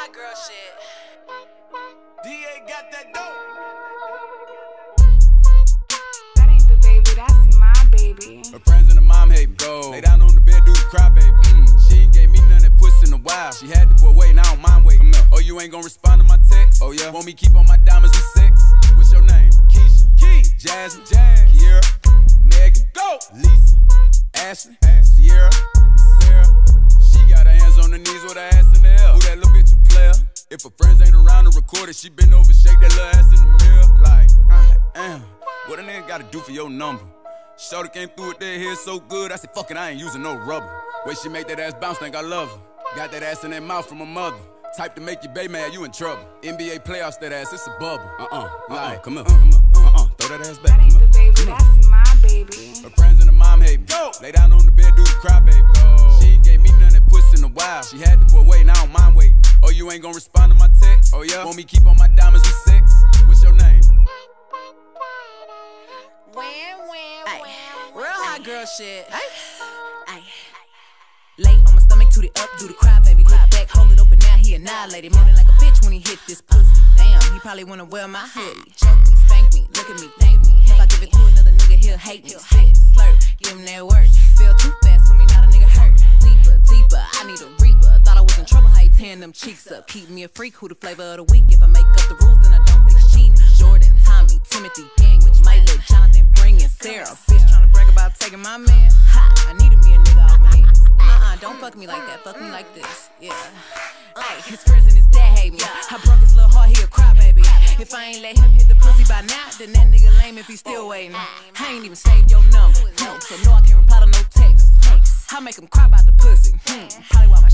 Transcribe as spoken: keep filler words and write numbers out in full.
hot girl shit. D A got that dope. That ain't the baby, that's my baby. Her friends and her mom hate me. Go. Lay down on the bed, do the cry, baby. Mm. She ain't gave me none that puss in a while. She had the boy waiting, I don't mind waiting. Come here. Oh, you ain't gonna respond to my text? Oh, yeah. Want me keep on my diamonds with sex? What's your name? Keisha. Key. Jasmine. Jazz. Kiera. Megan. Go. Lisa. Ashley. Sierra. Sarah. She got her hands on her knees with her ass in the air. Who that little bitch a player? If her friends ain't around to record it, she been over, shake that little ass in the mirror. Like, I am. What a nigga gotta do for your number? Shorty came through with that hair so good, I said, fuck it, I ain't using no rubber. Way she make that ass bounce, think I love her. Got that ass in that mouth from her mother. Type to make your bae mad, you in trouble. N B A playoffs, that ass, it's a bubble. Uh-uh, like, come here, come here, uh-uh, throw that ass back. That ain't the baby, that's my baby. Her friends and her mom hate me. Go. Lay down on the bed, do the cry, baby. Go. She ain't gave me none that puss in a while. She had the boy waiting, I don't mind waiting. Oh, you ain't gonna respond to my text? Oh, yeah? Want me keep on my diamonds with sex? What's your name? Wham, wham, wham. Real hot girl shit. Ay. Lay on my stomach, toot it up, do the cry, baby. Look back, hold it open, now he annihilated. Moaning like a bitch when he hit this pussy. Damn, he probably wanna wear my hoodie. Choke me, spank me, look at me, thank me. If I give it to another nigga, he'll hate me. Spit, slurp, give him that work. Feel too fast for me, not a nigga hurt. Deeper, deeper, I need a reaper. Thought I was in trouble, how you tearing them cheeks up. Keep me a freak, who the flavor of the week. If I make up the rules, then I don't think it's cheating. Jordan, Tommy, Timothy, Gang, which might let Jonathan bring in Sarah. Bitch tryna brag about taking my man. Ha, I needed me a nigga off my hands. Uh-uh, don't fuck me like that, fuck me like this, yeah. Ay, his friends and his dad hate me. I broke his little heart, he a crybaby. If I ain't let him hit the pussy by now, then that nigga lame if he still waiting. I ain't even saved your number, no, so no, I can't reply to no text. I make him cry about the pussy, hmm, probably why my